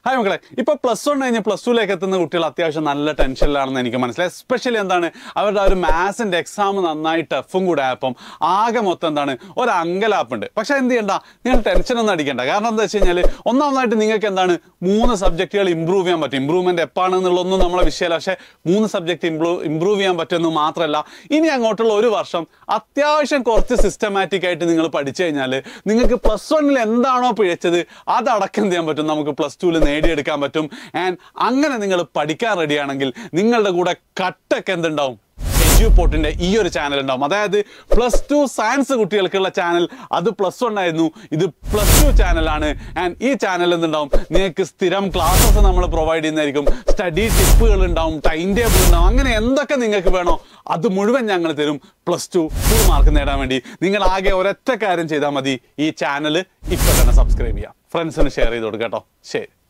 Hi മക്കളെ, ഇപ്പോൾ +1 കഴിഞ്ഞ് +2ലേക്ക് എത്തുന്ന കുട്ടികൾ അത്യാവശ്യം നല്ല ടെൻഷനിലാണെന്ന് എനിക്ക് മനസ്സിലായി. എസ്പെഷ്യലി എന്താണ് അവരുടെ ഒരു മാത്സിൻ്റെ എക്സാം നന്നായി ടഫും കൂടെ ആയപ്പം ആകെ മൊത്തം എന്താണ് ഒരു അങ്കലാപ്പുണ്ട്. പക്ഷേ എന്ത് ചെയ്യണ്ട, നിങ്ങൾ ടെൻഷനൊന്നും അടിക്കേണ്ട. കാരണം എന്താ വെച്ച് കഴിഞ്ഞാൽ ഒന്നാമതായിട്ട് നിങ്ങൾക്ക് എന്താണ് 3 സബ്ജക്റ്റുകൾ ഇമ്പ്രൂവ് ചെയ്യാൻ പറ്റും. ഇമ്പ്രൂവ്മെൻറ്റ് എപ്പാണെന്നുള്ളതൊന്നും നമ്മളെ വിഷയമല്ല. പക്ഷേ 3 സബ്ജക്റ്റ് ഇമ്പ്രൂവ് ചെയ്യാൻ പറ്റുമെന്ന് മാത്രമല്ല, ഇനി അങ്ങോട്ടുള്ള ഒരു വർഷം അത്യാവശ്യം കുറച്ച് സിസ്റ്റമാറ്റിക് ആയിട്ട് നിങ്ങൾ പഠിച്ചു കഴിഞ്ഞാൽ നിങ്ങൾക്ക് +1 എന്താണോ പിഴച്ചത് അതടക്കം ചെയ്യാൻ പറ്റും, നമുക്ക് +2 നേടിയെടുക്കാൻ പറ്റും. ആൻഡ് അങ്ങനെ നിങ്ങൾ പഠിക്കാൻ റെഡിയാണെങ്കിൽ നിങ്ങളുടെ കൂടെ കട്ടൊക്കെ എന്തുണ്ടാവും, എഡ്യൂപോർട്ടിൻ്റെ ഈ ഒരു ചാനൽ ഉണ്ടാവും. അതായത് +2 സയൻസ് കുട്ടികൾക്കുള്ള ചാനൽ, അത് +1 ആയിരുന്നു, ഇത് +2 ചാനലാണ്. ആൻഡ് ഈ ചാനൽ എന്തുണ്ടാവും, നിങ്ങൾക്ക് സ്ഥിരം ക്ലാസ്സസ് നമ്മൾ പ്രൊവൈഡ് ചെയ്യുന്നതായിരിക്കും, സ്റ്റഡി ടിപ്പുകൾ ഉണ്ടാവും, ടൈം ടേബിൾ ഉണ്ടാവും, അങ്ങനെ എന്തൊക്കെ നിങ്ങൾക്ക് വേണോ അത് മുഴുവൻ ഞങ്ങൾ തരും. +2 ഫുൾ മാർക്ക് നേടാൻ വേണ്ടി നിങ്ങൾ ആകെ ഒരൊറ്റ കാര്യം ചെയ്താൽ മതി, ഈ ചാനൽ ഇപ്പം തന്നെ സബ്സ്ക്രൈബ് ചെയ്യാം, ഫ്രണ്ട്സിന് ഷെയർ ചെയ്ത് കൊടുക്കാം കേട്ടോ. ശരി.